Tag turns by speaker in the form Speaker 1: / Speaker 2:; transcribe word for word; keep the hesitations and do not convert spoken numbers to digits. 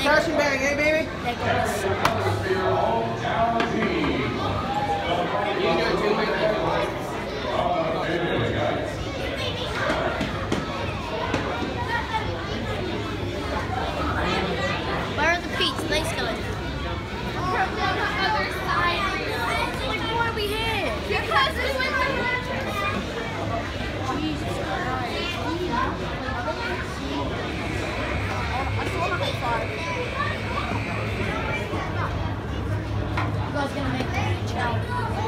Speaker 1: Crash and bang, hey baby?
Speaker 2: Where are the Pete's? They still in.
Speaker 3: From the other side.
Speaker 2: Like, why are we here?
Speaker 3: Because it's with the
Speaker 2: Jesus Christ.
Speaker 3: I saw the high five.
Speaker 2: You guys gonna make me reach out.